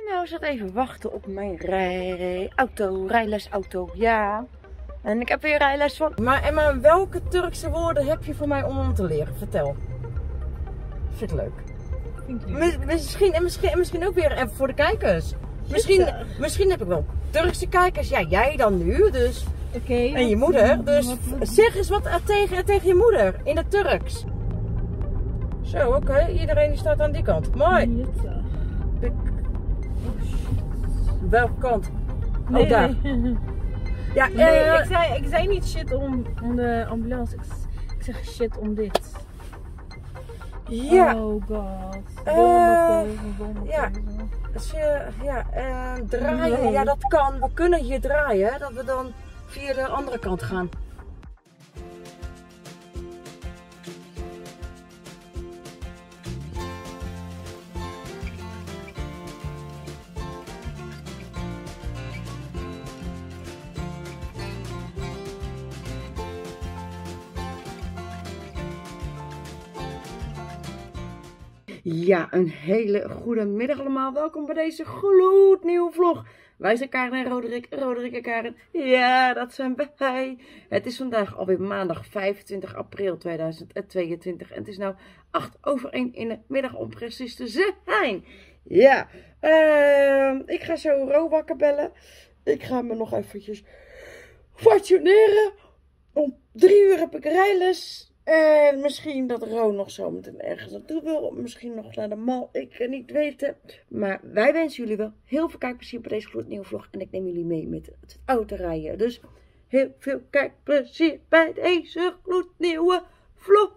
Nou, ik zat even wachten op mijn rijlesauto, ja. En ik heb weer rijles van. Maar welke Turkse woorden heb je voor mij om te leren? Vertel. Vind ik leuk. Misschien ook weer even voor de kijkers. Misschien heb ik wel Turkse kijkers. Ja, jij dan nu, dus. Okay, en je moeder. Dus zeg eens wat tegen je moeder in het Turks. Zo, oké. Iedereen die staat aan die kant. Mooi. Welke kant? Nee, oh, daar. Nee. Ja, ik zei niet shit om de ambulance. Ik zeg shit om dit. Ja. Oh god. Draaien. Ja, dat kan. We kunnen hier draaien. Dat we dan via de andere kant gaan. Ja, een hele goede middag allemaal. Welkom bij deze gloednieuwe vlog. Wij zijn Karen en Roderick. Roderick en Karen. Ja, dat zijn wij. Het is vandaag alweer maandag 25 april 2022. En het is nu 1:08 in de middag om precies te zijn. Ja, ik ga zo Ro wakker bellen. Ik ga me nog eventjes fortuneren. Om 3 uur heb ik rijles. En misschien dat Ro nog zo meteen ergens naartoe wil. Misschien nog naar de mall. Ik kan niet weten. Maar wij wensen jullie wel heel veel kijkplezier bij deze gloednieuwe vlog. En ik neem jullie mee met het autorijden. Dus heel veel kijkplezier bij deze gloednieuwe vlog.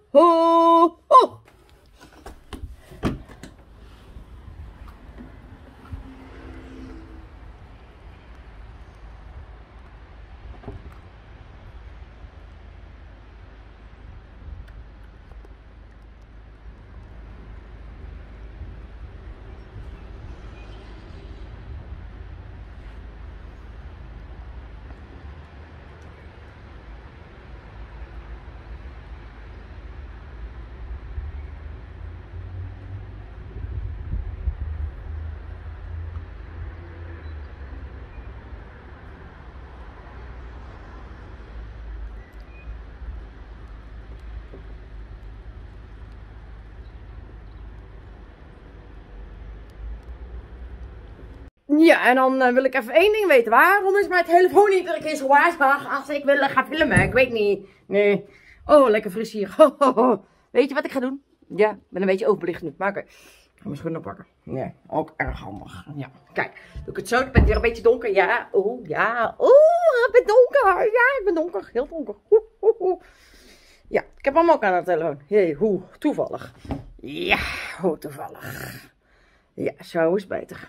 Ja, en dan wil ik even één ding weten. Waarom is mijn telefoon niet iedere keer zo waarschuwig als ik wil gaan filmen? Ik weet niet. Nee. Oh, lekker fris hier. Ho, ho, ho. Weet je wat ik ga doen? Ja, ik ben een beetje overbelicht nu. Maar oké. Ik ga mijn schoenen pakken. Ja, ook erg handig. Ja, kijk. Doe ik het zo. Het bent weer een beetje donker. Ja. Oeh, ja. Oeh, ik ben donker. Ja, ik ben donker. Heel donker. Ja, ik heb hem ook aan de telefoon. Jee, hoe toevallig. Ja, hoe toevallig. Ja, zo is beter.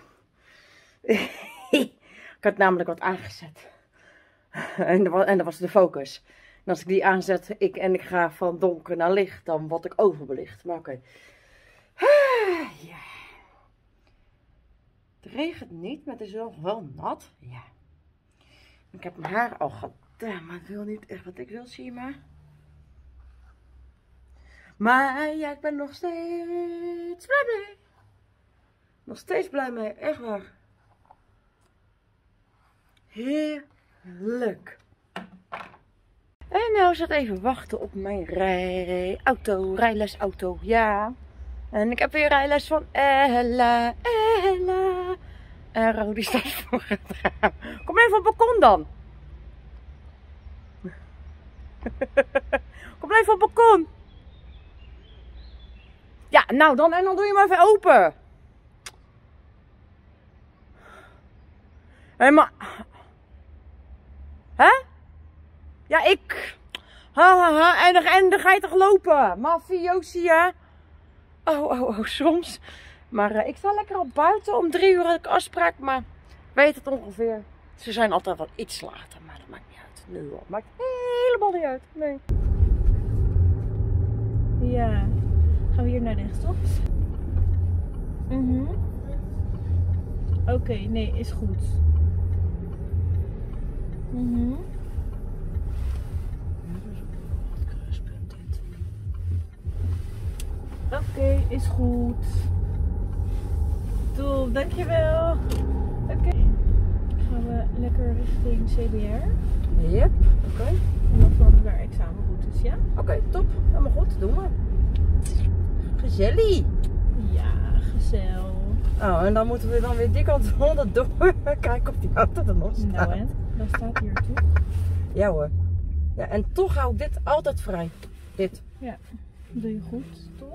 Ik had namelijk wat aangezet. En dat was de focus. En als ik die aanzet ik ga van donker naar licht, dan word ik overbelicht. Maar oké. Ja. Het regent niet, maar het is wel nat. Ja. Ik heb mijn haar al gedaan, maar ik wil niet echt wat ik wil, zie je maar. Maar ja, ik ben nog steeds blij mee. Nog steeds blij mee, echt waar. Heerlijk. En nou zat even wachten op mijn rijlesauto, ja. En ik heb weer rijles van Ella. En Ro die staat voor het raam. Kom even op het balkon dan. Kom even op het balkon. Ja, nou dan, en dan doe je hem even open. Hé, maar... Hè? Ja, ik... En dan ga je toch lopen? Mafiosi, hè? Oh, soms. Maar ik sta lekker op buiten. Om 3 uur heb ik afspraak, maar ik weet het ongeveer. Ze zijn altijd wel iets later, maar dat maakt niet uit. Nu al. Maakt helemaal niet uit. Nee. Ja. Gaan we hier naar rechts, toch? Oké, nee, is goed. Oké, is goed. Doel, dankjewel. Oké. Gaan we lekker richting CBR. Yep, oké. En dan volgen daar examenroutes, ja? Oké, top. Helemaal goed, doen we. Gezellig. Ja, gezellig. Oh, en dan moeten we dan weer die kant door. Kijken of die auto er nog staat. Nou en? Dat staat hier toch? Ja hoor. Ja, en toch hou ik dit altijd vrij. Dit. Ja, doe je goed, toch?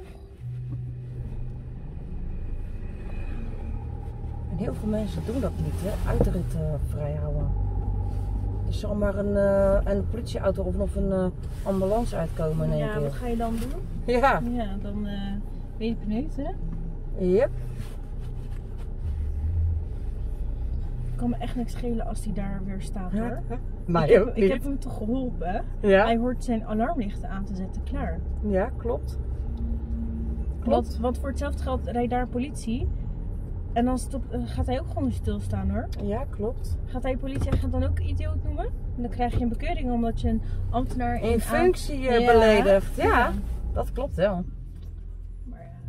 En heel veel mensen doen dat niet, hè? Uitrit vrij houden. Er zal maar een politieauto of een ambulance uitkomen in één Ja, keer. wat ga je dan doen? Ja. Ja, dan ben je benieuwd, hè? Yep. Het kan me echt niks schelen als hij daar weer staat, hoor. Maar Ik heb hem toch geholpen? Ja. Hij hoort zijn alarmlichten aan te zetten, klaar. Ja, klopt. Klopt. Want voor hetzelfde geld rijdt daar politie. En dan gaat hij ook gewoon stilstaan, hoor. Ja, klopt. Gaat hij politieagent dan ook idioot noemen? En dan krijg je een bekeuring omdat je een ambtenaar In functie Ja. beledigd. Ja, Ja. dat klopt wel. Maar ja.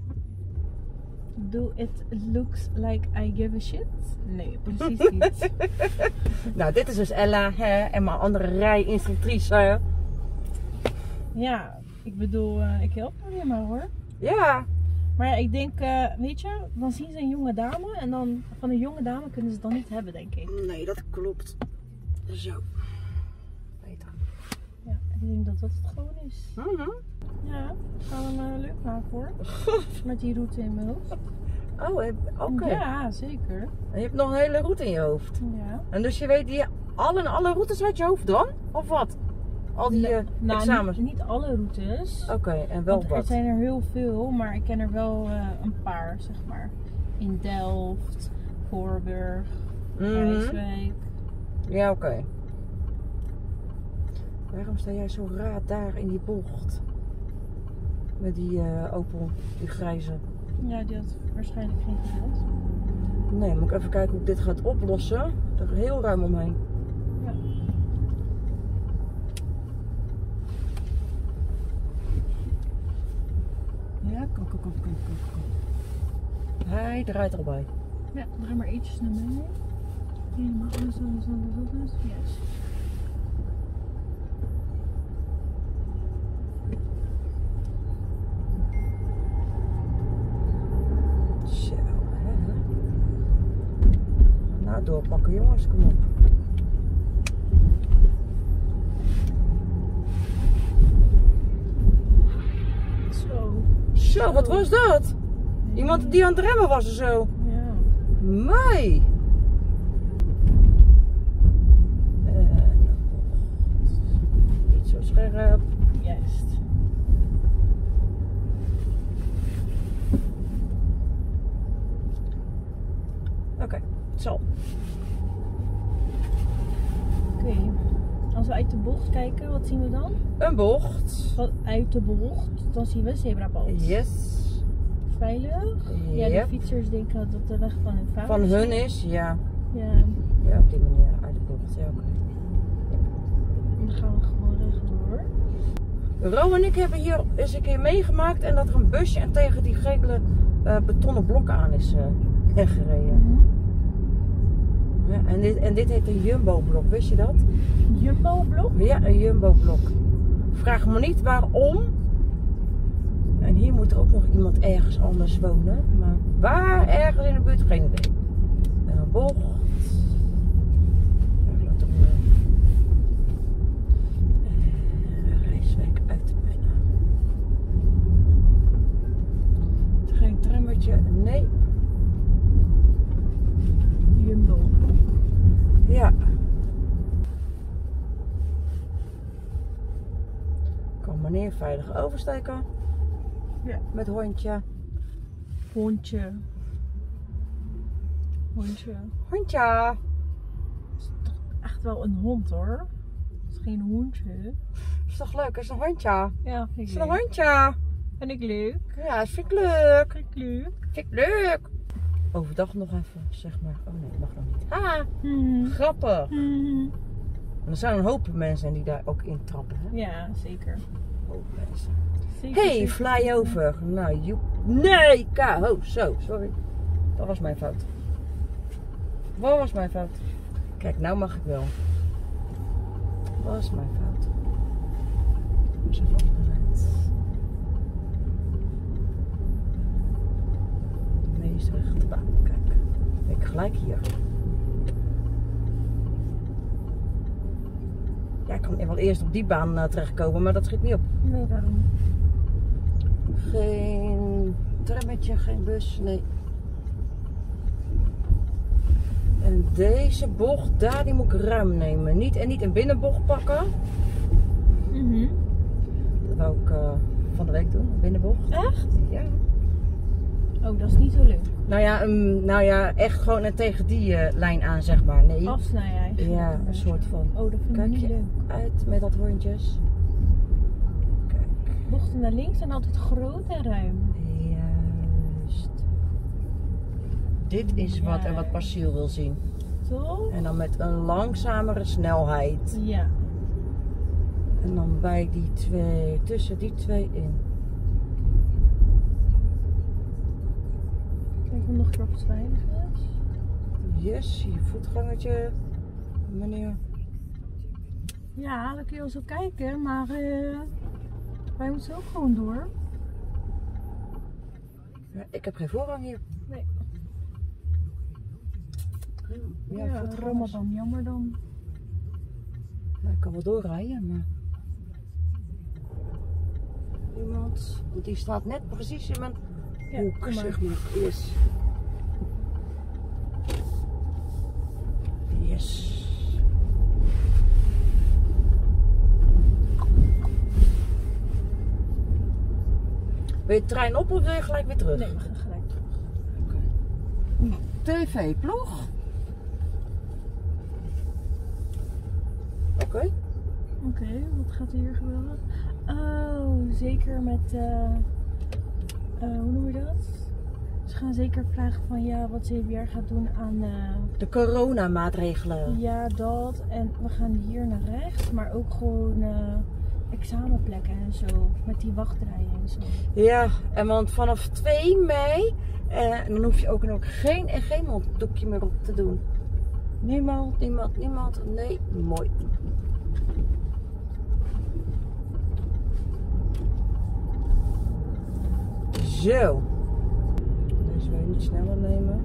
Do it looks like I give a shit? Nee, precies niet. Nou, dit is dus Ella, hè, en mijn andere rijinstructrice. Ja, ik bedoel, ik help hem weer maar, hoor. Ja. Maar ja, ik denk, weet je, dan zien ze een jonge dame en dan van een jonge dame kunnen ze het dan niet hebben, denk ik. Nee, dat klopt. Zo. Beter. Ja, ik denk dat dat het gewoon is. Mhm. Ja, gaan we hem leuk maken, hoor. Met die route in mijn hoofd. Oh, oké. Ja, zeker. En je hebt nog een hele route in je hoofd. Ja. En dus je weet alle routes uit je hoofd dan? Of wat? Al die examens? Niet alle routes. Oké, en wel Want er wat? zijn er heel veel, maar ik ken er wel een paar, zeg maar. In Delft, Voorburg, Rijswijk. Ja, oké. Waarom sta jij zo raar daar in die bocht? Met die Opel, die grijze. Ja, die had waarschijnlijk geen geld. Nee, moet ik even kijken hoe ik dit gaat oplossen. Er heel ruim omheen. Ja. Ja, kom. Hij draait al bij. Ja, draai maar ietsjes naar mij. Helemaal zo. Yes. Zo, hè. Nou, doorpakken jongens, kom op. Zo, wat was dat? Iemand die aan het remmen was of zo? Ja. Mai! Niet zo scherp. Juist. Oké, zo. Oké. Als we uit de bocht kijken, wat zien we dan? Een bocht. Uit de bocht, dan zien we zebrapad. Yes. Veilig? Ja, de Yep. fietsers denken dat de weg van hun vader Van is. hun is, ja. Ja, Ja, op die manier uit de bocht. Ja, oké. dan gaan we gewoon rechtdoor. Ro en ik hebben hier eens een keer meegemaakt en dat er een busje en tegen die gele betonnen blokken aan is gereden. Ja, en dit heet een Jumbo-blok, wist je dat? Jumbo-blok? Ja, een Jumbo-blok. Vraag me niet waarom. En hier moet er ook nog iemand ergens anders wonen. Maar waar ergens in de buurt, geen idee. En een bocht. Ja, laat hem Rijswijk uit te pennen. Geen trammetje, nee. Jumbo-blok. Ja. Kan meneer veilig oversteken. Ja. Met hondje. Hondje. Hondje. Het is toch echt wel een hond, hoor. Het is geen hondje. Is toch leuk? Is een hondje? Ja, vind ik Is een leuk. hondje? Vind ik leuk. Ja, dat vind ik leuk. Vind ik leuk. Vind ik leuk. Overdag nog even, zeg maar. Oh nee, dat mag nog niet. Ah, grappig. En er zijn een hoop mensen die daar ook in trappen. Hè? Ja, zeker. Een hoop mensen. Zeker, Hey, zeker. flyover. Nou, nee, zo, sorry. Dat was mijn fout. Wat was mijn fout? Kijk, nou mag ik wel. Dat was mijn fout. Zo opgeruimd. De meest rechte baan. Kijk. Ik gelijk hier. Ja, ik kan wel eerst op die baan terechtkomen, maar dat schiet niet op. Nee, daarom. Geen trammetje, geen bus, nee. En deze bocht daar, die moet ik ruim nemen. Niet een binnenbocht pakken. Dat wou ik van de week doen, een binnenbocht. Echt? Ja. Oh, dat is niet zo leuk. Nou ja, echt gewoon tegen die lijn aan, zeg maar. Nee. Afsnijden eigenlijk. Ja, een soort van. Oh, dat vind ik Kijk niet je leuk. uit met dat hondjes. Kijk. Bochten naar links zijn altijd groot en ruim. Juist. Dit is wat Basiel wil zien. Toch? En dan met een langzamere snelheid. Ja. En dan bij die twee, tussen die twee in. Kijk hem nog een keer of het veilig is. Yes, je voetgangertje, meneer. Ja, dan kun je wel zo kijken, maar wij moeten ook gewoon door. Ja, ik heb geen voorrang hier. Nee. Ja, Ja, voetgangers. Ramadan, jammer dan. Ja, ik kan wel doorrijden, maar... Iemand, want die staat net precies in mijn hoek, kom maar. zeg maar. Yes. Yes. Wil je de trein op of wil je gelijk weer terug? Nee, we gaan gelijk terug. TV-ploeg. Oké. Oké, wat gaat er hier gebeuren? Oh, zeker met, hoe noem je dat? Ze gaan zeker vragen van ja, wat CBR gaat doen aan, De coronamaatregelen. ja dat. En we gaan hier naar rechts, maar ook gewoon examenplekken en zo. Met die wachtrijen en zo. Ja, en want vanaf 2 mei, dan hoef je ook geen monddoekje meer op te doen. Niemand. Nee, mooi. Zo. Deze wil je niet sneller nemen.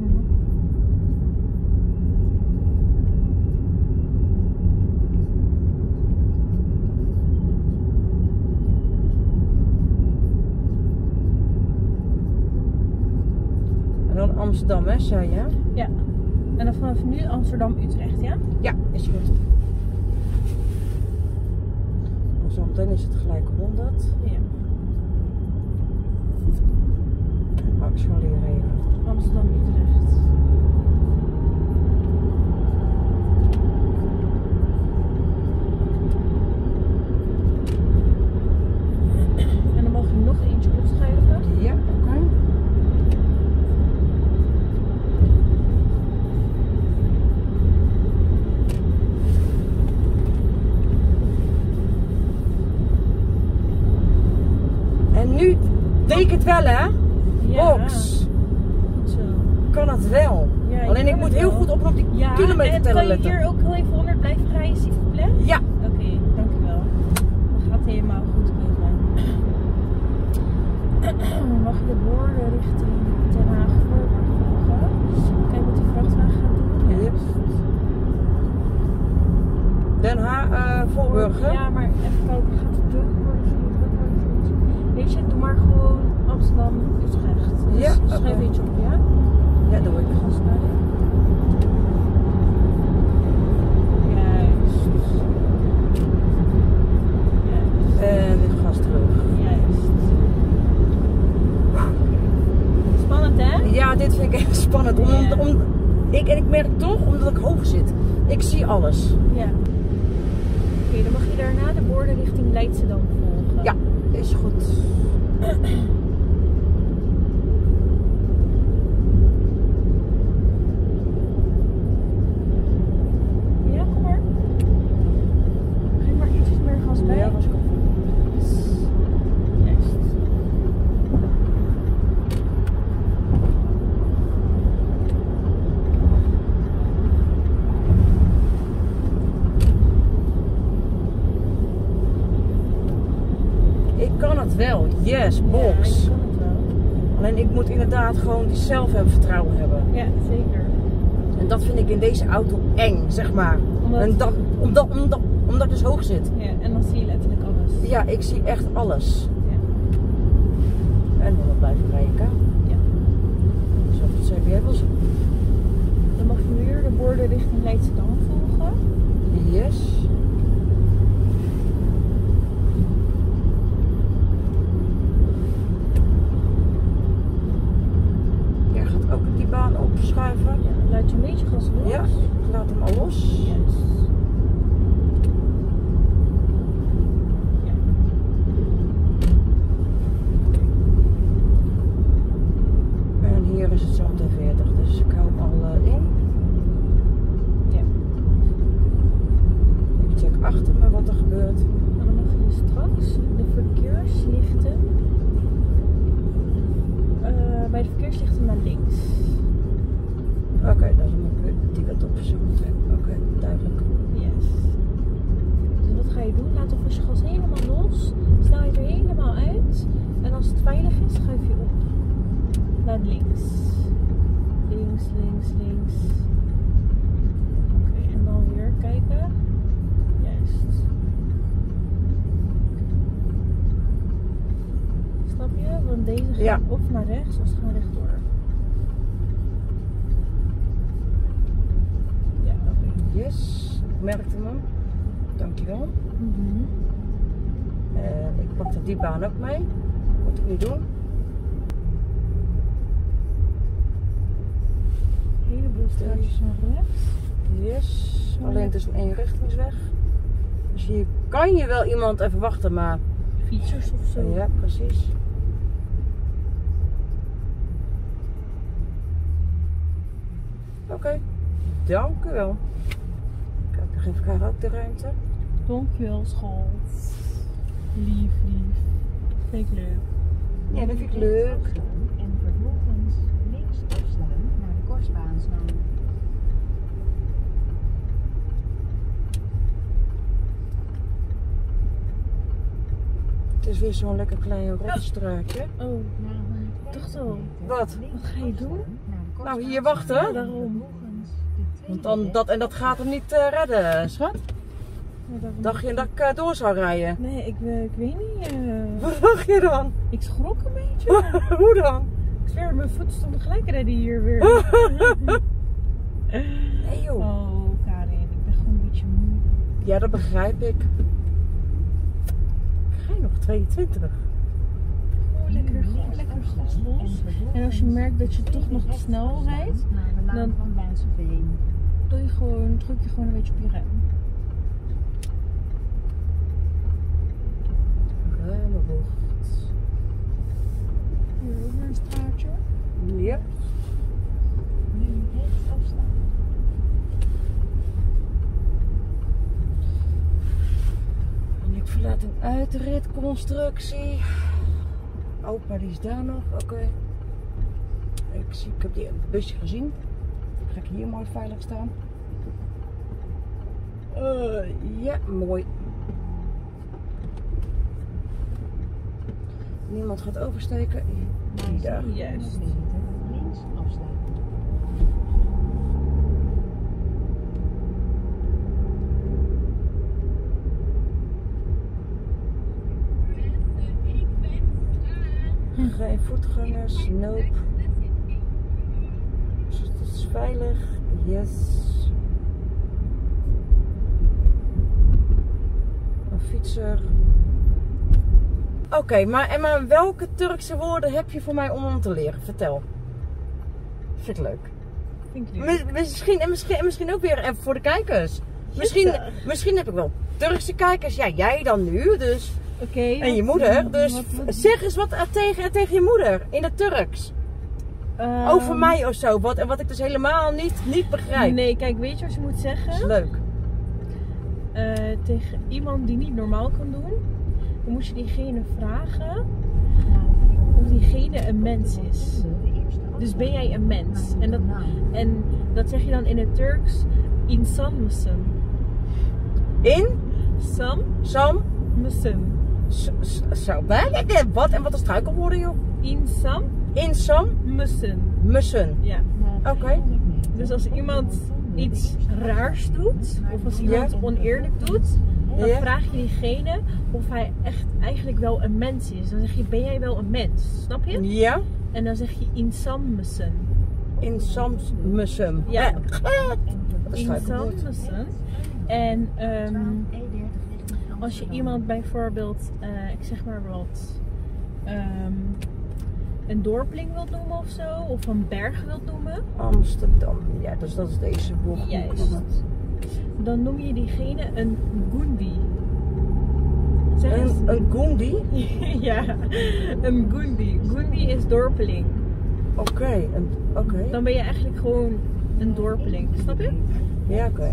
En dan Amsterdam, hè, zei je? Ja. En dan vanaf nu Amsterdam-Utrecht, ja? Ja, is goed. Zometeen is het gelijk 100. Ja. Accelereren even. Amsterdam-Utrecht. En dan mag je nog eentje opschuiven. Ja, oké. En nu deed ik het wel, hè? Ja. Box. Goed zo. Kan het wel. Ja, je Alleen ik kan moet het heel wel. goed op die Ja, kilometer en tellen kan je letten. hier ook heel even onder blijven rijden, s'il vous plaît? Ja. Oké, dankjewel. Dat gaat helemaal goed komen. Mag je de borden richting Den Haag volgen? Kijk wat die vrachtwagen gaat doen. Yep. Den Haag, Voorburger. Ja, maar even kijken, gaat het druk worden? Weet je, doe maar gewoon Amsterdam, Utrecht. Dus Ja, schrijf oké. iets op, ja? Ja, dat doe ik. Gasrijden. Juist. Juist. En dit gas terug. Juist. Spannend, hè? Ja, dit vind ik echt spannend. Ja. Ik merk toch, omdat ik hoog zit. Ik zie alles. Ja. Oké, dan mag je daarna de borden richting Leidschendam volgen. Ja, is goed. Ja, kom maar. Geef maar ietsjes meer gas bij. Ja, was goed. Juist. Yes, Ja, box. je kan het wel. Alleen ik moet inderdaad gewoon die zelfvertrouwen hebben. Ja, zeker. En dat vind ik in deze auto eng, zeg maar. Omdat- Omdat ik dus hoog zit. Ja, en dan zie je letterlijk alles. Ja, ik zie echt alles. Ja. En dan blijven rijden. Ja. Zo, dat zei jij wel. Dan mag je weer de borden richting Leidschendam volgen. Yes. Jij gaat ook die baan opschuiven. Ja, laat je een beetje gas los. Ja, ik laat hem al los. Yes. Ja. En hier is het zo meteen 40, dus ik hou hem al in. Ja. Ik check achter me wat er gebeurt. En dan mag je straks de verkeerslichten bij de verkeerslichten naar links. Oké, dan moet ik die kant op zo meteen. Oké, duidelijk. Yes. Dus wat ga je doen? Laat alvast je gas helemaal los. Snel je er helemaal uit. En als het veilig is, schuif je op. Naar links. Links, links, links. Oké, en dan weer kijken. Juist. Snap je? Want deze gaat Ja. of naar rechts of ze gaan rechtdoor. Ja, oké. Yes, ik merkte hem. Dankjewel. Mhm. Ik pakte die baan ook mee. Moet ik niet doen. Een heleboel straatjes naar rechts. Yes, alleen het is een eenrichtingsweg. Dus hier kan je wel iemand even wachten, maar... Fietsers of zo. Ja, precies. Oké, dank u wel. Kijk, dan geef ik haar ook de ruimte. Dankjewel, schat. Lief, lief. Vind ik leuk. Ja, dat vind ik leuk. En vervolgens links afslaan naar de Korsbaanslaan. Het is weer zo'n lekker klein rotstraatje. Oh, Na 150 dacht al. meter Wat? links Wat ga je doen? afslaan naar de Nou, hier Korsbaanslaan. wachten. Daarom. Vervolgens de Want tweede dan, dat gaat hem niet redden, schat. Ja, daarom. Dacht je dat ik door zou rijden? Nee, ik weet niet. Wat dacht je dan? Ik schrok een beetje. Hoe dan? Ik zweer, mijn voeten stonden gelijk redden hier weer. Nee joh. Oh, Karin, ik ben gewoon een beetje moe. Ja, dat begrijp ik. Ga je nog 22? Gewoon lekker gas los. En als je merkt dat je toch nog te snel rijdt, naar de laan dan- van Duitseveen. druk je gewoon een beetje op je rem. Ruime bocht. Hier ook weer een straatje. Ja. Nu rechts afslaan. En ik verlaat een uitritconstructie. Opa, die is daar nog. Oké. Ik heb die busje gezien. Ga ik hier mooi veilig staan. Ja, mooi. Niemand gaat oversteken. Die daar. Juist. Links afslaan. Geen voetgangers, nope. Dus het is veilig, yes. Een fietser. Oké, maar welke Turkse woorden heb je voor mij om te leren? Vertel. Vind ik leuk. Vind ik leuk. Misschien ook weer even voor de kijkers. Misschien heb ik wel Turkse kijkers. Ja, jij dan nu, dus. Oké. En je moeder, dus zeg eens wat tegen je moeder in het Turks. Over mij of zo, wat ik dus helemaal niet begrijp. Nee, kijk, weet je wat je moet Dat is zeggen? leuk. Tegen iemand die niet normaal kan doen, dan moet je diegene vragen of diegene een mens is. Dus ben jij een mens? En dat zeg je dan in het Turks, insan mısın? In? Sam Sam? mısın? Zo, wat? En wat is struikelwoorden, joh? Insam Insam mussen. Ja. Oké. Dus als iemand iets raars doet, of als iemand oneerlijk doet, dan vraag je diegene of hij echt eigenlijk wel een mens is. Dan zeg je, ben jij wel een mens? Snap je? Ja. En dan zeg je insam mussen. Insam mussen. Ja. Wat is Insam struikelwoord? mussen. En als je iemand bijvoorbeeld, ik zeg maar wat, een dorpeling wilt noemen of zo, of een berg wilt noemen. Amsterdam. Ja, dus dat is deze bocht. Juist. Dan noem je diegene een Gundi. Zeg eens. Een Gundi? Ja, een Gundi. Gundi is dorpeling. Oké. Dan ben je eigenlijk gewoon een dorpeling. Snap je? Ja, oké.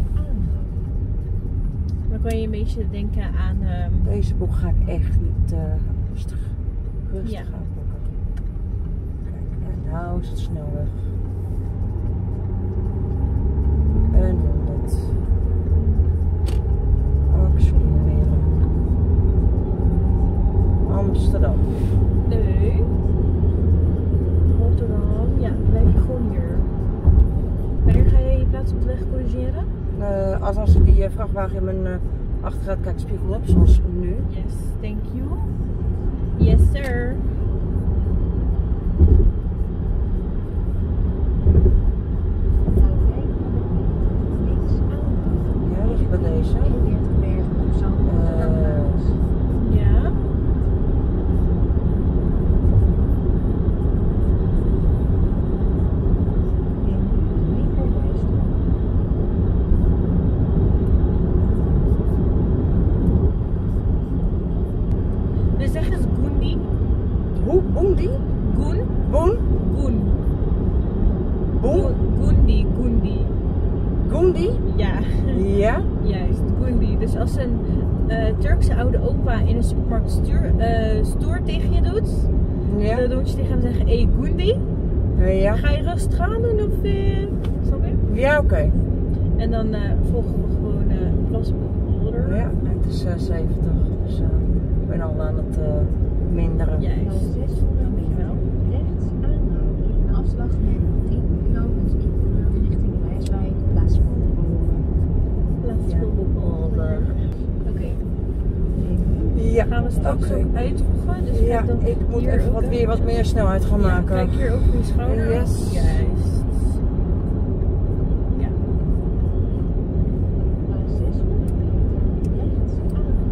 Dan kan je een beetje denken aan... Deze bocht ga ik echt niet rustig Ja. aanpakken. Kijk, en nou is het snelweg. En 100. Accelereren. Amsterdam. Nee. Rotterdam. Ja, blijf je gewoon hier. Wanneer ga je je plaats op de weg corrigeren? Als ik die vrachtwagen in mijn achteruitkijkspiegel heb, zoals nu. Yes, thank you. Yes, sir. Ja, dat is bij deze. Ja. Dus zeg eens Gundi. Hoe? Boendi? Gun. Boen? Gun. Boen? Gundi. Gundi. Gundi? Ja. Ja? Juist, Gundi. Dus als een Turkse oude opa in een supermarkt stoer tegen je doet, Ja? dan moet je tegen hem zeggen, hey Gundi, Ja? ga je rustig aan doen of snap je? Ja, oké. En dan volgen we gewoon Plasbolder. Ja, het is 70, dus ik ben al aan het minderen. Juist. Dankjewel. Rechts aanhouden. Afslag naar 10 knooppunt Ippenburg richting Rijswijk, Plasbolder. Oké. Ja, Gaan we straks oké. ook uitvoegen. Dus Ja, kijk dan ik moet hier even ook wat meer snelheid gaan maken. Kijk hier over je schouder. Yes. Juist. Ja. 600 meter rechts aanhouden.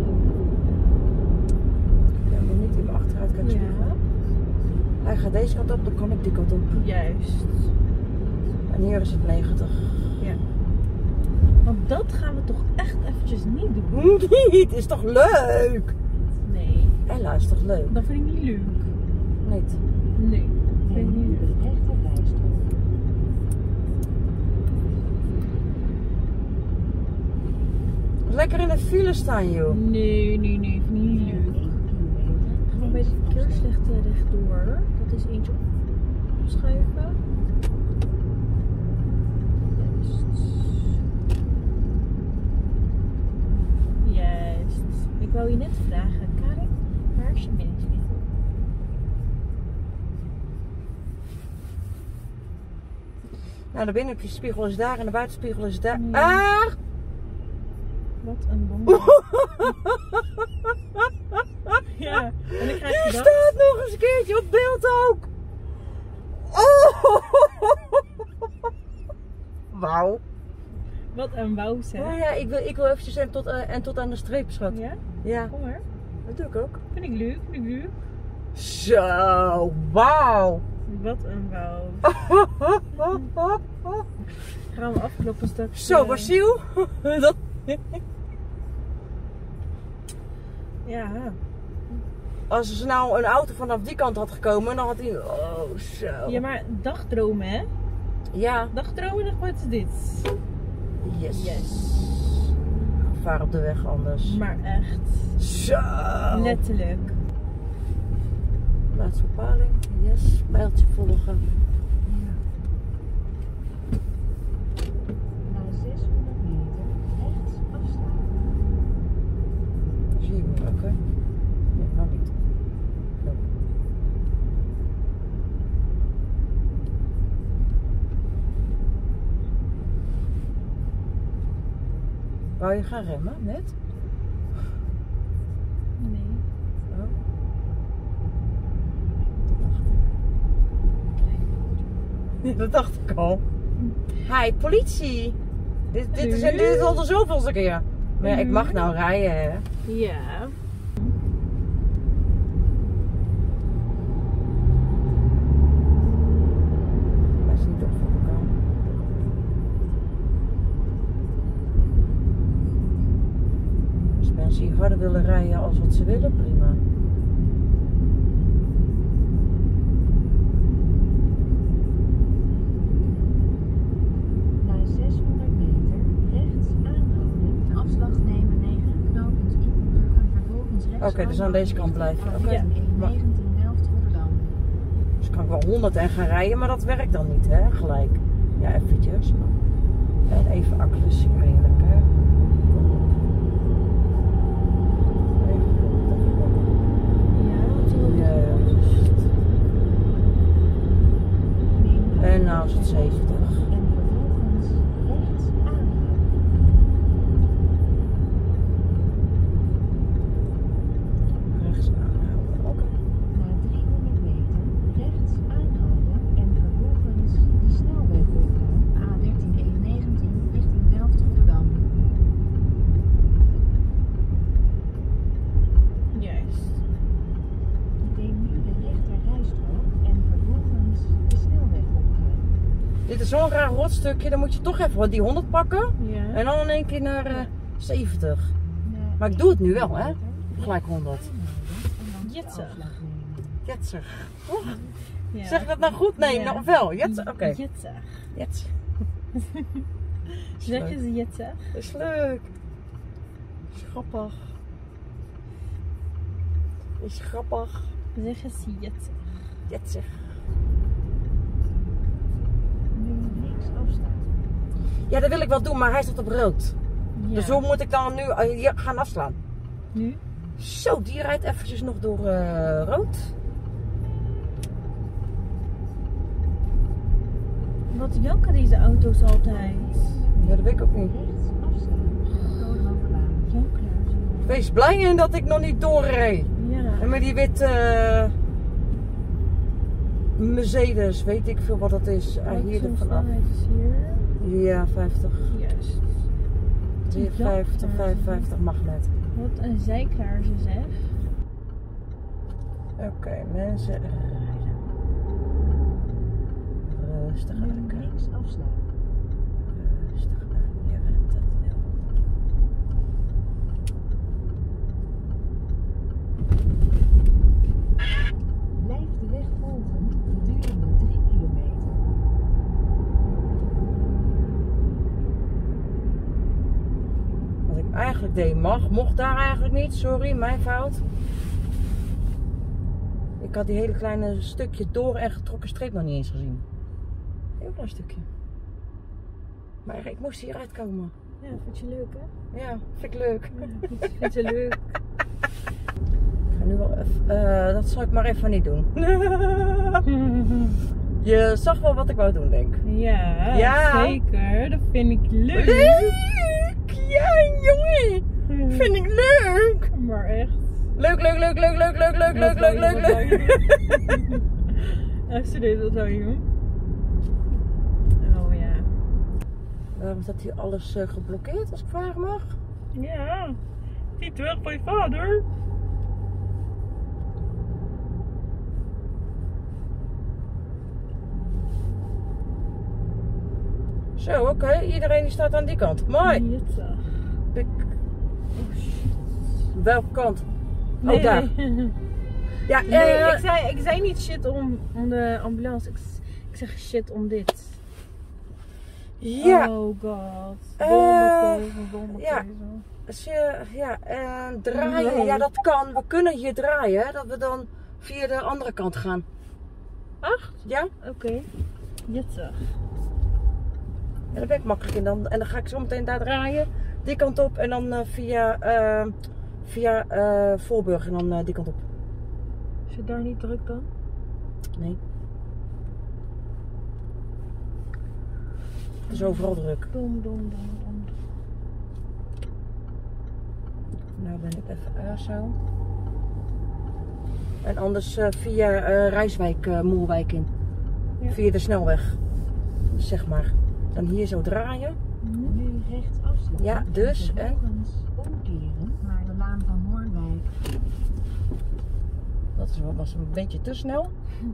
Ik ben niet in mijn achteruitkijkspiegel. Ja. Hij gaat deze kant op, dan kan ik die kant op. Juist. En hier is het 90. Ja. Want dat gaan we toch echt eventjes niet doen? Niet, is toch leuk? Nee. Ella is toch leuk? Dat vind ik niet leuk. Niet. Nee. Vind ik niet Neem leuk. de rechterrijstrook. Lekker in de file staan, joh. Nee, vind ik niet leuk. 1 kilometer. Gewoon bij de verkeerslichten rechtdoor. Dat is eentje opschuiven. Juist. Ik wou je net vragen, Karin, waar is je binnenspiegel? Nou, de binnenspiegel is daar en de buitenspiegel is daar. Nee. Ah! Wat een dom. Ja, en dan krijg je Die dat. staat nog eens een keertje op beeld ook. Oh! Wauw. Wat een wauw Oh zeg. ja, ik wil eventjes en tot aan de streep, schat. Ja? Ja, Kom maar. dat doe ik ook. Vind ik leuk. Zo, wauw. Wat een wauw. Gaan we afkloppen straks. Zo, Basiel. Dat... Ja. Als er nou een auto vanaf die kant had gekomen, dan had hij... Oh, zo. Ja, maar dagdromen hè? Ja. Dagdromen, wat is dit? Yes. Yes. Gevaar op de weg anders. Maar echt. Zo. Letterlijk. Laatste bepaling. Yes. Pijltje volgen. Na 600 meter rechts afslaan. Zie je me, oké. Wou je gaan remmen, net? Nee. Oh. Dat dacht ik al. Hi, politie! Dit is al de zoveelste keer. Maar ja, ik mag nou rijden, hè? Ja. Dat is niet op voor elkaar. Als mensen hier harder willen rijden als wat ze willen, prima. Na 600 meter rechts aanhouden. Een afslag nemen 9 knooppunt Ippenburg en vervolgens rechts. Oké, dus aan deze kant blijven. Oké. Ja. 19 Delft Rotterdam. Dus kan ik wel 100 en gaan rijden, maar dat werkt dan niet, hè? Gelijk. Ja, eventjes. En even accuracy redelijk, hè? En nou is het 70. En vervolgens rechts aanhouden. Rechts aanhouden. Oké. Na 300 meter rechts aanhouden en vervolgens de snelweg opgaan. A13-E19 richting Delft Rotterdam. Juist. Neem nu de rechter rijstrook en vervolgens de snelweg opgaan. Dit is zo'n raar rotstukje, dan moet je toch even die 100 pakken. Ja. En dan in één keer naar 70. Na Maar ik doe het nu wel, hè? 300 meter Gelijk 100. aanhouden en dan de Jetser. afslag nemen. Jetser. Ja. Zeg ik dat nou goed? Nee, Ja. nou wel. Jetser, oké. Jetser. Jetser. Zeg eens jetser. Dat is leuk. Is grappig. Is grappig. Zeg eens jetser. Jetser. Nu links afstaan. Ja, dat wil ik wel doen, maar hij staat op rood. Ja. Dus hoe moet ik dan nu hier gaan afslaan? Nu? Zo, die rijdt eventjes nog door rood. Wat janken deze auto's altijd? Ja, dat weet ik ook niet. Rechts afstaan. Doodhovenlaan. Jankelaars. Wees blij in dat ik nog niet doorreed. Ja. En met die witte Mercedes, weet ik veel wat dat is. Hier er vanaf. is hier. Ja, 50. Juist. 50, 55 mag net. Wat een zijklaar ze zeg. Oké, mensen rijden. Rustig Nu aan. links afslaan. Rustig aan, je rent het wel. Blijf de weg volgen gedurende 3 kilometer. Wat ik eigenlijk deed mocht daar eigenlijk niet. Sorry, mijn fout. Ik had die hele kleine stukje door en getrokken streep nog niet eens gezien. Heel klein stukje. Maar ik moest hieruit komen. Ja, vind je leuk hè? Ja, vind ik leuk. Ja, vind je leuk. Ik ga nu wel even, dat zal ik maar even niet doen. Je zag wel wat ik wou doen, denk ik. Ja, Ja. zeker. Dat vind ik leuk. Leuk! Ja, jongen! Vind ik leuk! Maar echt. Leuk, leuk, leuk, leuk, leuk, leuk, leuk, leuk, leuk, leuk, leuk. Luister dit, wat zou je doen? Oh ja. Waarom staat hier alles geblokkeerd, als ik vragen mag? Ja. Die terug bij vader. Zo, oké. Iedereen die staat aan die kant. Mooi. Jetzig. Ik... Oh shit. Welke kant? Nee. Oh, daar. Ja, Nee, ik zei niet shit om de ambulance. Ik zeg shit om dit. ja. Oh god. ja. Bommenkeuze. Als je, draaien, ja dat kan. We kunnen hier draaien, hè, dat we dan via de andere kant gaan. Echt? Ja? Oké. Jetzig. Ja, daar ben ik makkelijk in dan. En dan ga ik zo meteen daar draaien, die kant op en dan via Voorburg en dan die kant op. Is het daar niet druk dan? Nee. Het is overal druk. Dom. ben ik even zo. En anders via Rijswijk, Moerwijk in. Ja. Via de snelweg. Zeg maar. Dan hier zo draaien. Nu rechtsafslag. Ja, dus, en? Vervolgens omkeren naar de Laan van Moerwijk. Dat was een beetje te snel.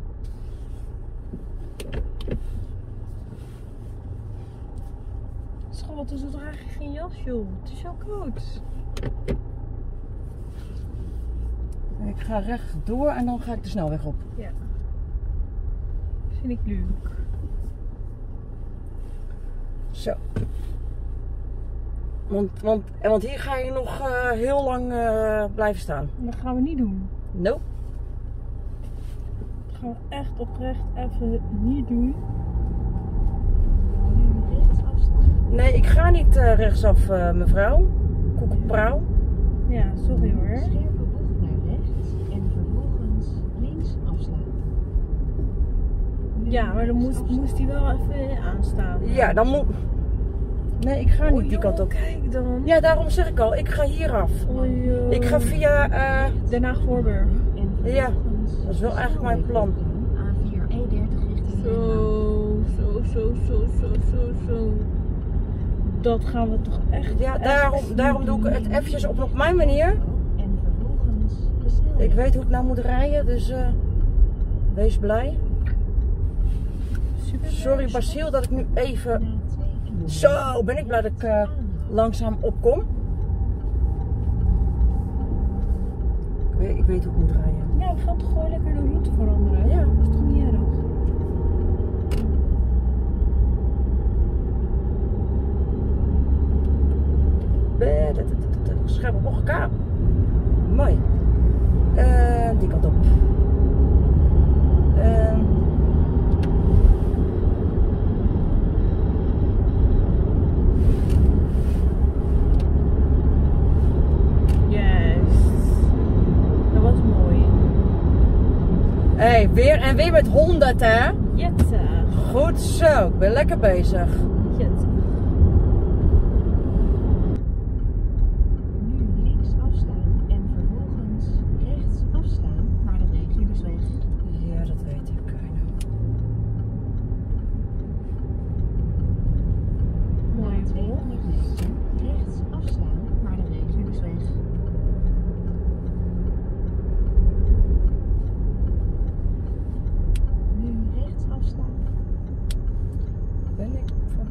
Schat, dus draag je geen jas, joh. Het is zo koud. Ik ga rechtdoor en dan ga ik de snelweg op. Ja. Vind ik leuk. Zo. Want hier ga je nog heel lang blijven staan. Dat gaan we niet doen. Nope. Dat gaan we echt oprecht even niet doen. Nu rechtsafslag. Nee, ik ga niet rechtsaf, mevrouw. Koekenprouw. Ja, sorry hoor. Scherpe bocht naar rechts en vervolgens links afslaan. Nu Ja, maar dan moest hij wel even aanstaan. Ja, dan moet... Nee, ik ga niet die joh, kant op. Kijk dan. Ja, daarom zeg ik al, ik ga hieraf. Oh, joh. Ik ga via... Den Haag Voorburg. en Ja, vervolgens dat is wel de eigenlijk mijn plan. snelweg A4 E30 richting Den Haag. Zo. Dat gaan we toch echt. Ja, echt daarom doe ik niet het doen. eventjes op mijn manier. En vervolgens de snelweg. Ik weet hoe ik nou moet rijden, dus wees blij. Super Sorry leuk. Basiel dat ik nu even... Na 2 kilometer Zo, ben ik blij dat ik langzaam opkom. Ik weet hoe ik moet rijden. Ja, we gaan toch gewoon lekker de route veranderen? Ja. Dat is toch niet erg? Scherpe bocht elkaar. Mooi. Die kant op. Juist. Dat was mooi. Hey, weer met 100 hè? Jette. Goed zo, ik ben lekker bezig. Jette. Nu links afslaan en vervolgens rechts afslaan naar de Regulusweg. Ja, dat weet ik. Mooi Na 200 meter rechts afslaan naar de Regulusweg. Nu rechts afslaan. Ben ik van...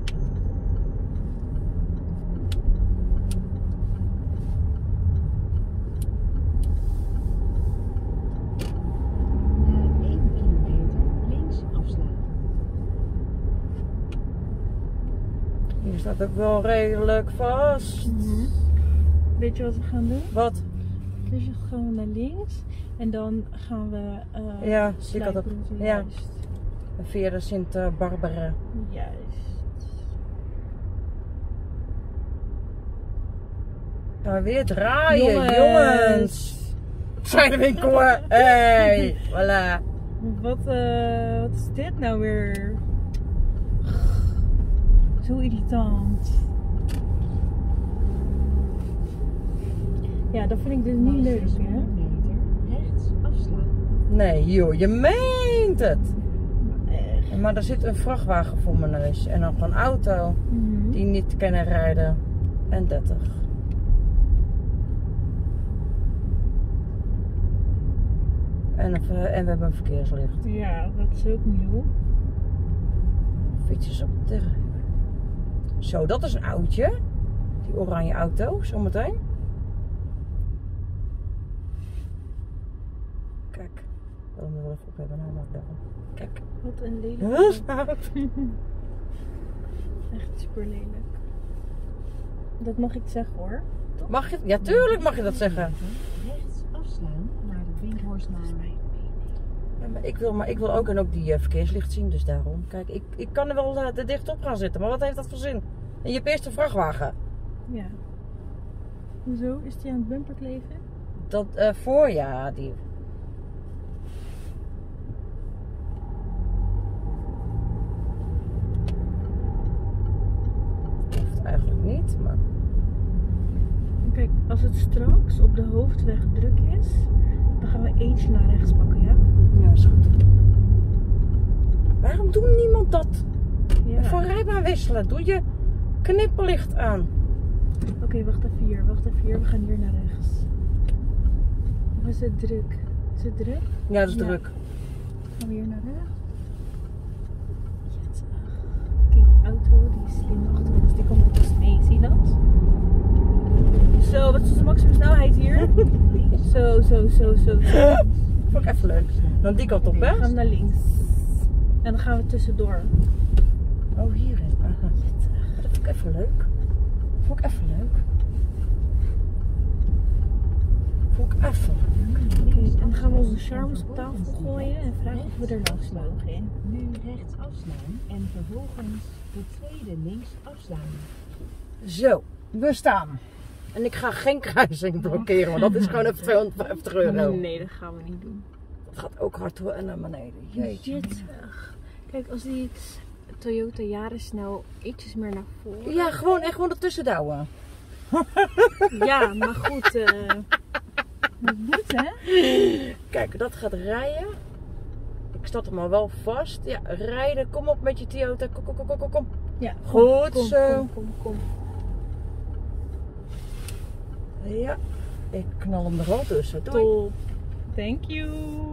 Na 1 kilometer links afslaan. Hier staat ook wel redelijk vast. Weet je wat we gaan doen? Wat? Dus dan gaan we naar links en dan gaan we Ja, die kant op. slijproute, Ja. juist. Via de Sint-Barbara. Juist. Gaan we weer draaien, jongens. Zijn de winkel. Hey, voilà. Wat is dit nou weer? Zo irritant. Ja, dat vind ik dus Na niet leuk, 600 hè? meter rechts afslaan. Nee, joh, je meent het. Echt. Maar er zit een vrachtwagen voor mijn neus. En nog een auto die niet kunnen rijden. En 30. En we hebben een verkeerslicht. Ja, dat is ook nieuw. Fietsers op de rij. Zo, dat is een oudje. Die oranje auto, zometeen. Kijk, dat moet we wel even op hebben. Nou, daarom. Kijk. Wat een lelijk. Heel stout. Echt super lelijk. Dat mag ik zeggen hoor. Mag je? Ja, tuurlijk mag je dat zeggen. Rechts afslaan naar de Binkhorstlaan. Ja, maar ik wil ook en ook die verkeerslicht zien, dus daarom. Kijk, ik kan er wel er dicht op gaan zitten, maar wat heeft dat voor zin? En je hebt eerst een vrachtwagen. Ja. Hoezo? Is die aan het bumper kleven? Dat voor, ja, die. Hoeft eigenlijk niet, maar. Kijk, als het straks op de hoofdweg druk is, dan gaan we eentje naar rechts pakken, ja? Ja, is goed. Waarom doet niemand dat? Ja. Van rijbaan wisselen. Doe je knipperlicht aan. Oké, wacht even hier. We gaan hier naar rechts. Of is het druk? Is het druk? Ja, dat is Ja. druk. Gaan we hier naar rechts? Yes. Kijk, die auto die is slim achter ons. Die komt met ons mee. Zie je dat? Zo, wat is de maximum snelheid hier? Zo. Vond ik even leuk. Dan die kant op, hè? We gaan naar links. En dan gaan we tussendoor. Oh, hierin. Aha. Dat vond ik even leuk. Vond ik even leuk. Oké, en dan gaan we onze charmes op tafel gooien en vragen of we er langs mogen. Nu rechts afslaan en vervolgens de tweede links afslaan. Zo, we staan. En ik ga geen kruising blokkeren, want dat is gewoon even 250 euro. Nee, dat gaan we niet doen. Dat gaat ook hard hoor en naar beneden. Jeetje. Jitsig. Kijk, als die Toyota Yaris nou ietsjes meer naar voren. Ja, gewoon ertussen douwen. Ja, maar goed. Dat moet, hè? Kijk, dat gaat rijden. Ik start hem al wel vast. Ja, rijden. Kom op met je Toyota. Kom. Ja. Goed Kom, zo. kom. Ja, ik knal hem er wel tussen. Doei. Top. Thank you.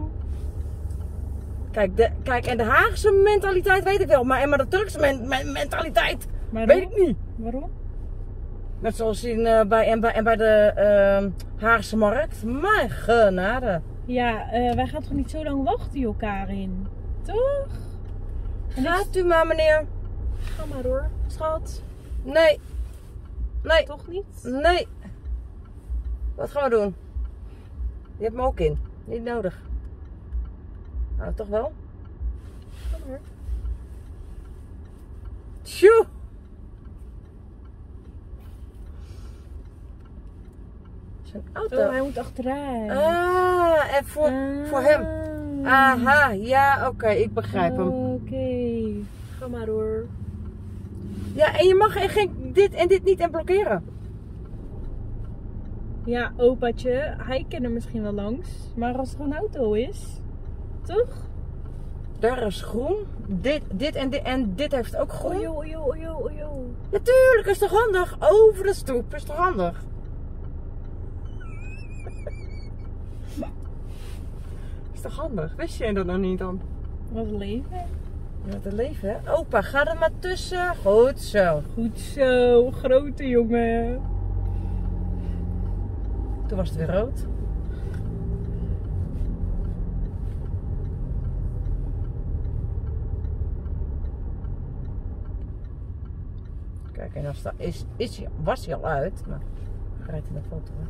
Kijk, en de Haagse mentaliteit weet ik wel. Maar de Turkse mentaliteit Waarom? weet ik niet. Waarom? Net zoals bij de Haagse markt. Mijn genade. Ja, wij gaan toch niet zo lang wachten elkaar in? Toch? En Gaat u maar, meneer. Ga maar hoor, schat. Nee. Toch niet? Nee. Wat gaan we doen? Je hebt me ook in. Niet nodig. Nou, toch wel? Ga maar. Tjoe. Zijn auto. Oh, hij moet achteruit. En voor hem. Aha, ja, oké, ik begrijp hem. Oké. Ga maar hoor. Ja, en je mag geen dit en dit niet en blokkeren. Ja, opaatje, hij kan er misschien wel langs. Maar als er een auto is, toch? Daar is groen. Dit en dit heeft ook groen. Ojo. Natuurlijk, is toch handig? Over de stoep, is toch handig? Is toch handig? Wist jij dat nog niet dan? Wat een leven. Wat een leven, hè? Opa, ga er maar tussen. Goed zo. Goed zo, grote jongen. Toen was het weer rood. Kijk, en als dat was hij al uit. Maar rijdt in de foto, hè?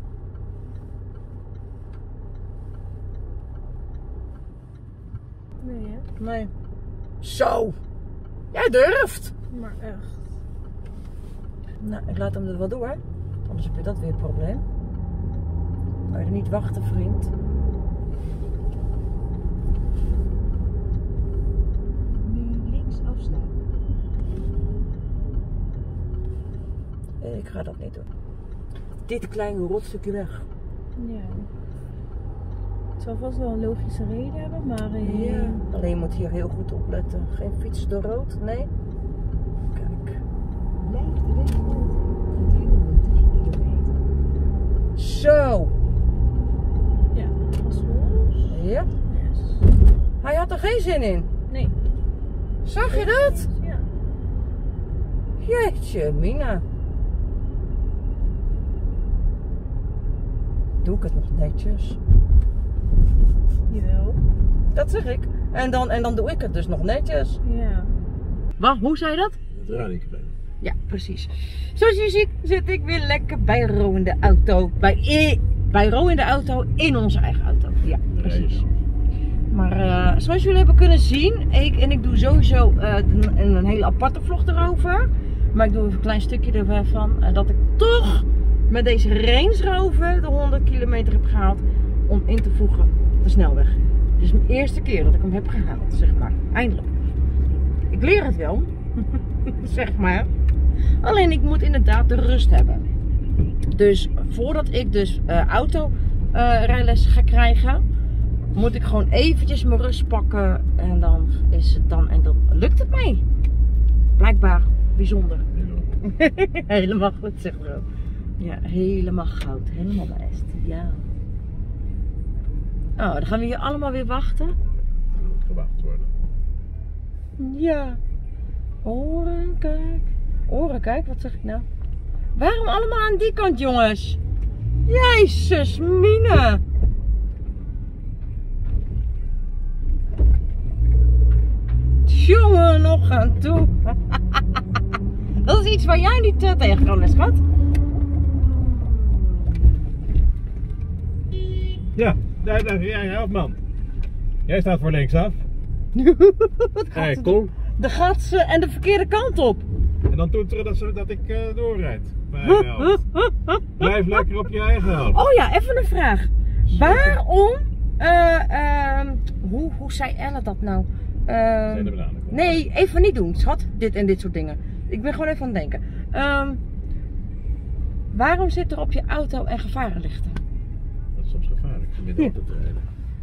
Nee, hè? Nee. Zo. Jij durft. Maar echt. Nou, ik laat hem er wel door. Anders heb je dat weer een probleem. Kan je er niet wachten, vriend? Nu links afslaan. Ik ga dat niet doen. Dit kleine rotstukje weg. Ja. Het zal vast wel een logische reden hebben, maar... Ja. Alleen je moet hier heel goed opletten. Geen fiets door rood, nee. Kijk. Blijf de weg volgen. Gedurende 3 kilometer. Zo. Ja, gas los. Ja. Yes. Hij had er geen zin in. Nee. Zag je dat? Ja. Jeetje, Mina. Doe ik het nog netjes? Jawel. Dat zeg ik. En dan doe ik het dus nog netjes. Ja. Wat? Hoe zei je dat? Het radiootje bij. Ja, precies. Zoals je ziet zit ik weer lekker bij Ro in de auto. Bij Ro in de auto in onze eigen auto. Ja, precies. Maar zoals jullie hebben kunnen zien, ik doe sowieso een hele aparte vlog erover. Maar ik doe even een klein stukje ervan. Dat ik toch met deze Range Rover de 100 kilometer heb gehaald om in te voegen op de snelweg. Het is mijn eerste keer dat ik hem heb gehaald, zeg maar. Eindelijk. Ik leer het wel, zeg maar. Alleen ik moet inderdaad de rust hebben. Dus voordat ik dus autorijles ga krijgen, moet ik gewoon eventjes mijn rust pakken. En dan is het dan, en dan lukt het mij. Blijkbaar bijzonder. Helemaal goed, zeg bro. Ja, helemaal goud. Helemaal best. Ja. Oh, dan gaan we hier allemaal weer wachten. Er moet gewacht worden. Ja. Orenkijk, wat zeg ik nou? Waarom allemaal aan die kant, jongens? Jezus, mine. Jongen, nog aan toe. Dat is iets waar jij niet tegen kan, hè, schat? Ja, daar jij help man. Jij staat voor linksaf. Hey, kom. Dan gaat ze en de verkeerde kant op. En dan toeteren dat ik doorrijd. Blijf lekker op je eigen helft. Oh ja, even een vraag. Waarom, hoe zei Elle dat nou? Zijn de bananen? Nee, even niet doen, schat. Dit en dit soort dingen. Ik ben gewoon even aan het denken. Waarom zit er op je auto en gevarenlichten? Dat is soms gevaarlijk, midden op te rijden.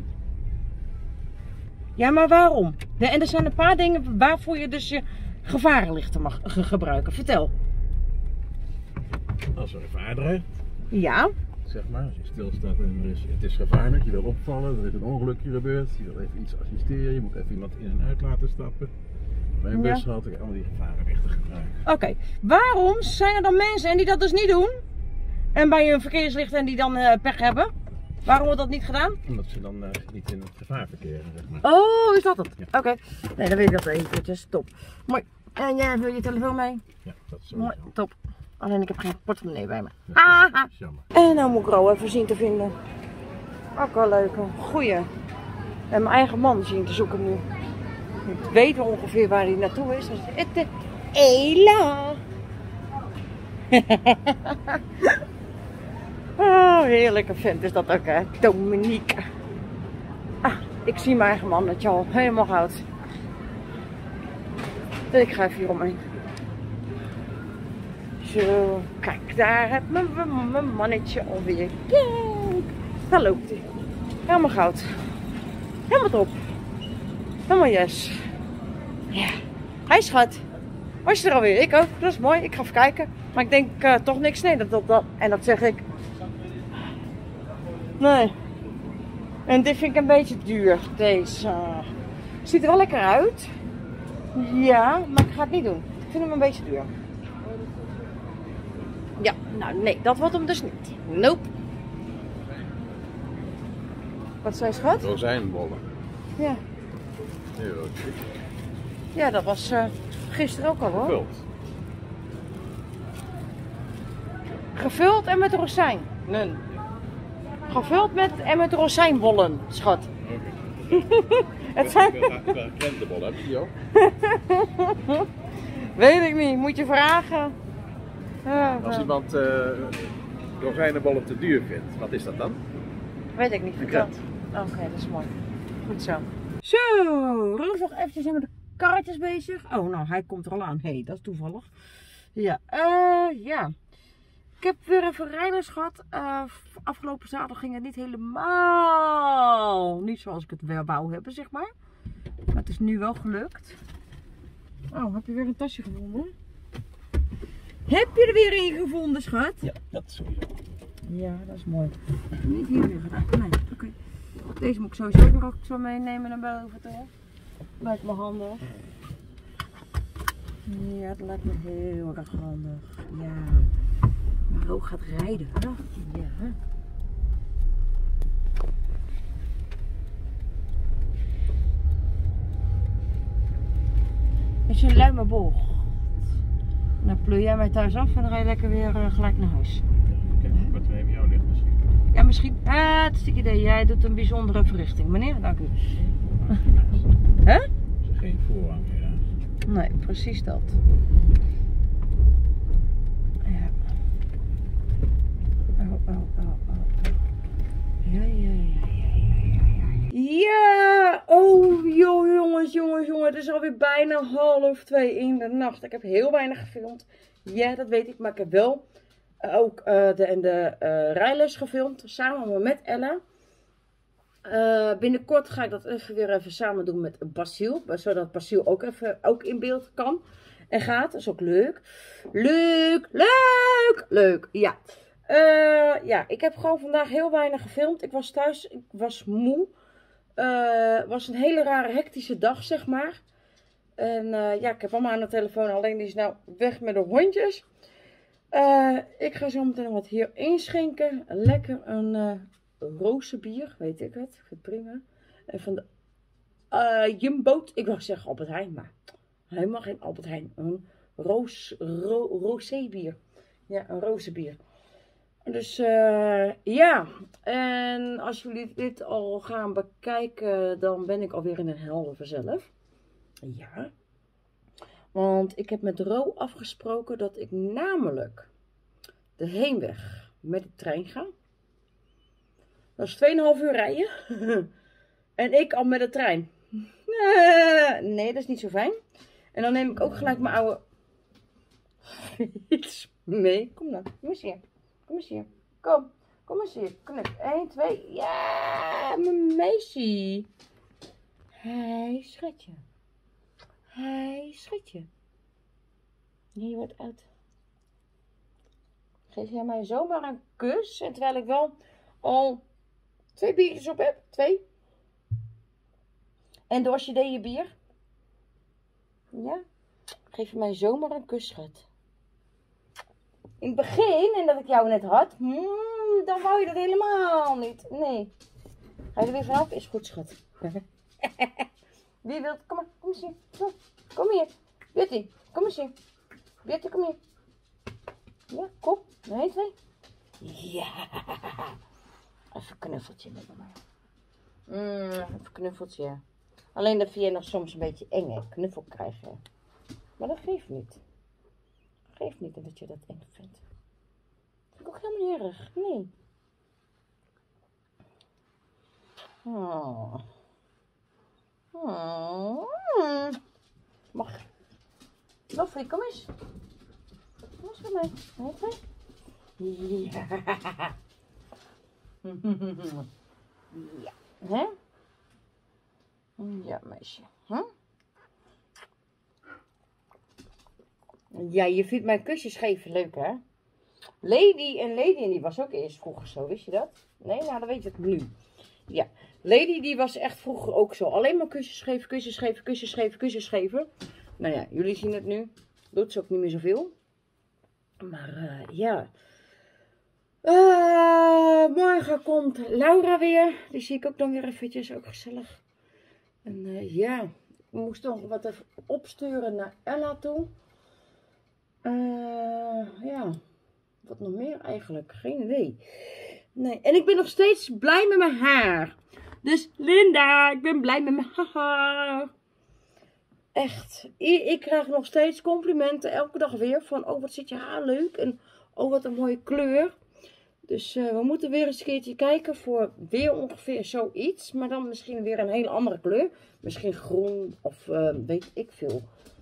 Ja, maar waarom? En er zijn een paar dingen waarvoor je dus je gevarenlichten mag gebruiken. Vertel. Als er gevaar dreigt, Ja. zeg maar, als je stilstaat en het is gevaarlijk, je wil opvallen, er is een ongelukje gebeurd, je wil even iets assisteren, je moet even iemand in en uit laten stappen. Bij een bushalte kan je allemaal die gevarenlichten gebruiken. Oké. Waarom zijn er dan mensen en die dat dus niet doen? En bij een verkeerslicht en die dan pech hebben? Waarom wordt dat niet gedaan? Omdat ze dan niet in het gevaar verkeren, zeg maar. Oh, is dat het? Ja. Oké. Nee, dan weet ik dat eventjes. Top. Mooi. En jij wil je telefoon mee? Ja, dat is zo. Mooi. Top. Alleen ik heb geen portemonnee bij me. Ja, dat is jammer. En nou moet ik Ro even zien te vinden. Ook wel leuk. Goeie. En mijn eigen man zien te zoeken nu. Ik weet wel ongeveer waar hij naartoe is. Ela. Oh, heerlijke vent is dat ook, hè. Dominique. Ah, ik zie mijn eigen mannetje al. Helemaal goud. Ik ga even hier omheen. Zo, kijk, daar heb mijn mannetje alweer. Kijk, daar loopt hij. Helemaal goud. Helemaal top. Helemaal yes. Ja. Hi schat. Was je er alweer? Ik ook. Dat is mooi. Ik ga even kijken. Maar ik denk toch niks. Nee, en dat zeg ik. Nee. En dit vind ik een beetje duur. Deze. Ziet er wel lekker uit. Ja, maar ik ga het niet doen. Ik vind hem een beetje duur. Ja, nou nee, dat wordt hem dus niet. Nope. Wat zei je, schat? Rozijnbollen. Ja. €1. Ja, dat was gisteren ook al hoor. Gevuld. Gevuld en met rozijn. Nee. Gevuld met rozijnbollen, schat. Het zijn... Krentenbollen, heb je die ook? Weet ik niet, moet je vragen. Als iemand rozijnenbollen te duur vindt, wat is dat dan? Weet ik niet. Vertel. Oké, dat is mooi. Goed zo. Zo, Roos nog eventjes met de karretjes bezig. Oh, nou, hij komt er al aan. Hé, dat is toevallig. Ja, ja. Ik heb weer even rijders gehad. Afgelopen zaterdag ging het niet helemaal niet zoals ik het weer wou hebben, zeg maar. Maar het is nu wel gelukt. Oh, heb je weer een tasje gevonden? Heb je er weer een gevonden, schat? Ja, dat is sowieso. Ja, dat is mooi. Niet hier weer gedaan. Nee, oké. Deze moet ik sowieso nog ook zo meenemen naar boven toe. Lijkt me handig. Ja, dat lijkt me heel erg handig. Ja. Maar ook gaat rijden. Hè? Ja. Het is een luime bocht. Dan pleur jij mij thuis af en dan rij je lekker weer gelijk naar huis. Oké, wat even jou ligt misschien. Ja, misschien. Het is het idee. Jij doet een bijzondere verrichting. Meneer, dank u. Hè? Er is geen voorrang meer aan. Nee, precies dat. Ja. Ja, oh jongens, het is alweer bijna 1:30 in de nacht. Ik heb heel weinig gefilmd. Ja, dat weet ik, maar ik heb wel ook de rijles gefilmd. Samen met Ella. Binnenkort ga ik dat weer even samen doen met Basiel. Zodat Basiel ook in beeld kan. En gaat. Dat is ook leuk. Leuk. Ja. Ja, ik heb gewoon vandaag heel weinig gefilmd. Ik was thuis. Ik was moe. Het was een hele rare hectische dag, zeg maar. En ja, ik heb mama aan de telefoon. Alleen die is nou weg met de hondjes. Ik ga zo meteen wat hier inschenken. Lekker een rozenbier. Weet ik het. Ik vind het prima. En van de Jumbo. Ik wou zeggen Albert Heijn. Maar helemaal geen Albert Heijn. Een rozebier. Ja, een rozenbier. Dus ja, en als jullie dit al gaan bekijken, dan ben ik alweer in een helder vanzelf. Ja, want ik heb met Ro afgesproken dat ik namelijk de heenweg met de trein ga. Dat is 2,5 uur rijden. En ik al met de trein. Nee, dat is niet zo fijn. En dan neem ik ook gelijk mijn oude fiets mee. Kom dan, kom eens hier. Kom eens hier. Kom eens hier. Knip. 1, 2. Ja, mijn meisje. Hey, schatje. Hey, schatje. Je wordt uit. Geef jij mij zomaar een kus. En terwijl ik wel al 2 biertjes op heb. 2. En de orchidee bier. Ja. Geef je mij zomaar een kus, schat. In het begin, en dat ik jou net had, dan wou je dat helemaal niet. Nee. Ga je er weer vanaf? Is goed, schat. Wie wilt? Kom maar, kom eens hier. Kom hier. Beauty, kom eens hier. Beauty, kom hier. Ja, kom. 1, 2. Ja. Even een knuffeltje met me. Even een knuffeltje. Alleen dat vind je nog soms een beetje eng, hè? Knuffel krijgen. Maar dat geeft niet. Geeft niet dat je dat eng vindt. Dat vind ik ook helemaal niet erg. Nee. Mag. Loffie, kom eens. Kom eens bij mij. Hé, twee. Ja. Ja. Hè? Ja, meisje. Huh? Ja, je vindt mijn kusjes geven leuk, hè? Lady, en die was ook eerst vroeger zo, wist je dat? Nee, nou, dan weet je het nu. Ja, Lady, die was echt vroeger ook zo. Alleen maar kusjes geven, kusjes geven, kusjes geven, kusjes geven. Nou ja, jullie zien het nu. Doet ze ook niet meer zoveel. Maar ja. Morgen komt Laura weer. Die zie ik ook dan weer eventjes. Ook gezellig. En ja, ik moest nog wat even opsturen naar Ella toe. Ja, wat nog meer eigenlijk? Geen idee. Nee, en ik ben nog steeds blij met mijn haar. Dus Linda, ik ben blij met mijn haar. Echt. Ik krijg nog steeds complimenten elke dag weer. Van, oh wat zit je haar leuk. En oh wat een mooie kleur. Dus we moeten weer eens een keertje kijken voor weer ongeveer zoiets. Maar dan misschien weer een hele andere kleur. Misschien groen of weet ik veel.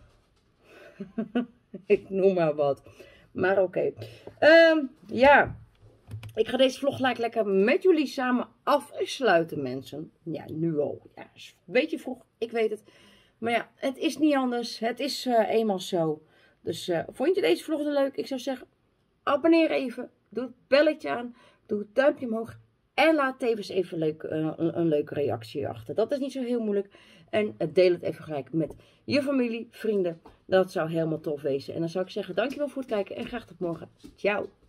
Ik noem maar wat. Maar oké. Ja. Ik ga deze vlog gelijk lekker met jullie samen afsluiten, mensen. Ja, nu al. Ja, is een beetje vroeg. Ik weet het. Maar ja, het is niet anders. Het is eenmaal zo. Dus vond je deze vlog leuk? Ik zou zeggen, abonneer even. Doe het belletje aan. Doe het duimpje omhoog. En laat tevens even een leuke reactie achter. Dat is niet zo heel moeilijk. En deel het even gelijk met je familie, vrienden. Dat zou helemaal tof wezen. En dan zou ik zeggen, dankjewel voor het kijken. En graag tot morgen. Ciao.